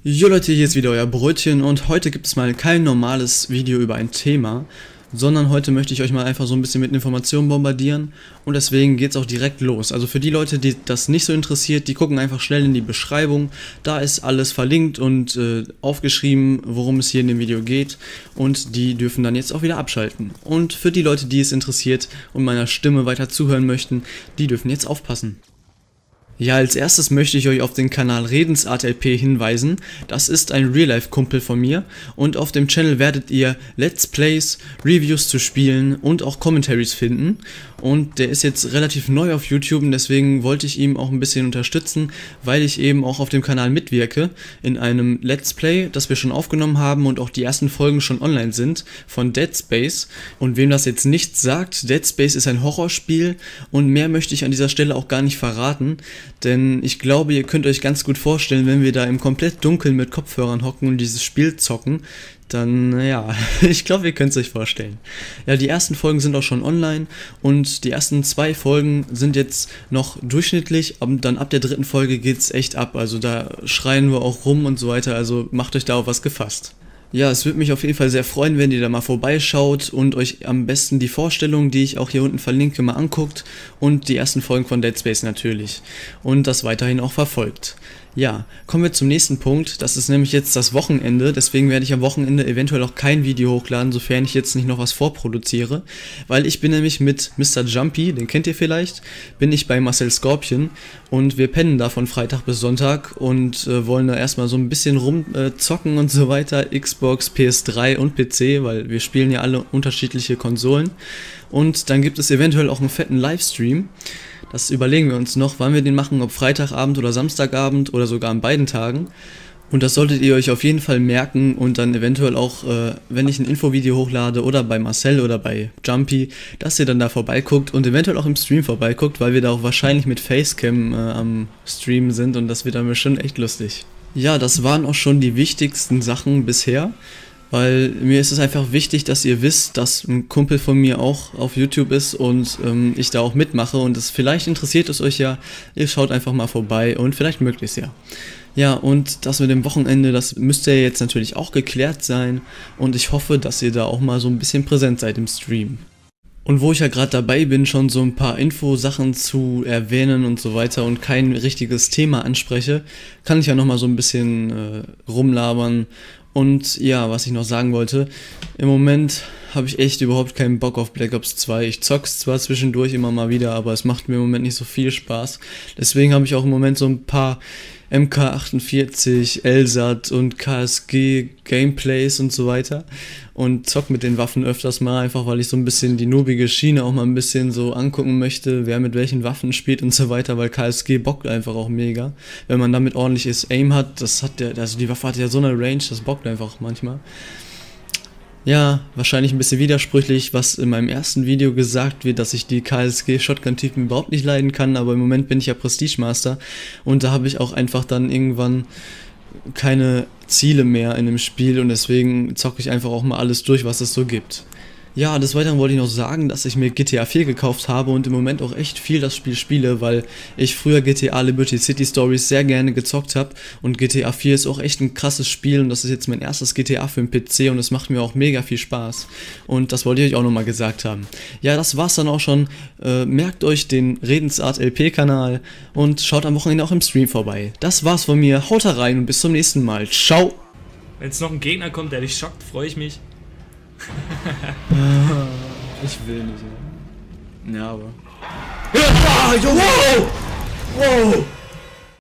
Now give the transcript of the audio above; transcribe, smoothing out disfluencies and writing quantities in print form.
Jo Leute, hier ist wieder euer Brötchen und heute gibt es mal kein normales Video über ein Thema, sondern heute möchte ich euch mal einfach so ein bisschen mit Informationen bombardieren und deswegen geht's auch direkt los. Also für die Leute, die das nicht so interessiert, die gucken einfach schnell in die Beschreibung, da ist alles verlinkt und aufgeschrieben, worum es hier in dem Video geht und die dürfen dann jetzt auch wieder abschalten. Und für die Leute, die es interessiert und meiner Stimme weiter zuhören möchten, die dürfen jetzt aufpassen. Ja, als erstes möchte ich euch auf den Kanal Redensart LP hinweisen. Das ist ein Real-Life-Kumpel von mir und auf dem Channel werdet ihr Let's Plays, Reviews zu Spielen und auch Commentaries finden. Und der ist jetzt relativ neu auf YouTube und deswegen wollte ich ihm auch ein bisschen unterstützen, weil ich eben auch auf dem Kanal mitwirke in einem Let's Play, das wir schon aufgenommen haben und auch die ersten Folgen schon online sind, von Dead Space. Und wem das jetzt nichts sagt, Dead Space ist ein Horrorspiel und mehr möchte ich an dieser Stelle auch gar nicht verraten. Denn ich glaube, ihr könnt euch ganz gut vorstellen, wenn wir da im komplett Dunkeln mit Kopfhörern hocken und dieses Spiel zocken, dann, ja, ich glaube, ihr könnt es euch vorstellen. Ja, die ersten Folgen sind auch schon online und die ersten 2 Folgen sind jetzt noch durchschnittlich, aber dann ab der 3. Folge geht's echt ab, also da schreien wir auch rum und so weiter, also macht euch da auf was gefasst. Ja, es würde mich auf jeden Fall sehr freuen, wenn ihr da mal vorbeischaut und euch am besten die Vorstellung, die ich auch hier unten verlinke, mal anguckt und die ersten Folgen von Dead Space natürlich und das weiterhin auch verfolgt. Ja, kommen wir zum nächsten Punkt, das ist nämlich jetzt das Wochenende, deswegen werde ich am Wochenende eventuell auch kein Video hochladen, sofern ich jetzt nicht noch was vorproduziere, weil ich bin nämlich mit Mr. Jumpy, den kennt ihr vielleicht, bin ich bei Marcel Scorpion und wir pennen da von Freitag bis Sonntag und wollen da erstmal so ein bisschen rumzocken und so weiter, Xbox, PS3 und PC, weil wir spielen ja alle unterschiedliche Konsolen und dann gibt es eventuell auch einen fetten Livestream. Das überlegen wir uns noch, wann wir den machen, ob Freitagabend oder Samstagabend oder sogar an beiden Tagen. Und das solltet ihr euch auf jeden Fall merken und dann eventuell auch, wenn ich ein Infovideo hochlade oder bei Marcel oder bei Jumpy, dass ihr dann da vorbeiguckt und eventuell auch im Stream vorbeiguckt, weil wir da auch wahrscheinlich mit Facecam am Stream sind und das wird dann bestimmt echt lustig. Ja, das waren auch schon die wichtigsten Sachen bisher. Weil mir ist es einfach wichtig, dass ihr wisst, dass ein Kumpel von mir auch auf YouTube ist und ich da auch mitmache und vielleicht interessiert es euch ja, ihr schaut einfach mal vorbei und vielleicht mögt ihr es ja. Ja, und das mit dem Wochenende, das müsste ja jetzt natürlich auch geklärt sein und ich hoffe, dass ihr da auch mal so ein bisschen präsent seid im Stream. Und wo ich ja gerade dabei bin, schon so ein paar Infosachen zu erwähnen und so weiter und kein richtiges Thema anspreche, kann ich ja nochmal so ein bisschen rumlabern. Und ja, was ich noch sagen wollte, im Moment habe ich echt überhaupt keinen Bock auf Black Ops 2. Ich zock's zwar zwischendurch immer mal wieder, aber es macht mir im Moment nicht so viel Spaß. Deswegen habe ich auch im Moment so ein paar MK48, LSAT und KSG Gameplays und so weiter und zock mit den Waffen öfters mal, einfach weil ich so ein bisschen die noobige Schiene auch mal ein bisschen so angucken möchte, wer mit welchen Waffen spielt und so weiter, weil KSG bockt einfach auch mega. Wenn man damit ordentliches Aim hat, also die Waffe hat ja so eine Range, das bockt einfach manchmal. Ja, wahrscheinlich ein bisschen widersprüchlich, was in meinem ersten Video gesagt wird, dass ich die KSG-Shotgun-Typen überhaupt nicht leiden kann, aber im Moment bin ich ja Prestige Master und da habe ich auch einfach dann irgendwann keine Ziele mehr in dem Spiel und deswegen zocke ich einfach auch mal alles durch, was es so gibt. Ja, des Weiteren wollte ich noch sagen, dass ich mir GTA 4 gekauft habe und im Moment auch echt viel das Spiel spiele, weil ich früher GTA Liberty City Stories sehr gerne gezockt habe und GTA 4 ist auch echt ein krasses Spiel und das ist jetzt mein erstes GTA für den PC und es macht mir auch mega viel Spaß und das wollte ich euch auch nochmal gesagt haben. Ja, das war's dann auch schon, merkt euch den Redensart LP Kanal und schaut am Wochenende auch im Stream vorbei. Das war's von mir, haut rein und bis zum nächsten Mal, ciao! Wenn jetzt noch ein Gegner kommt, der dich schockt, freue ich mich. Ich will nicht. Ja, aber. Wow! Wow!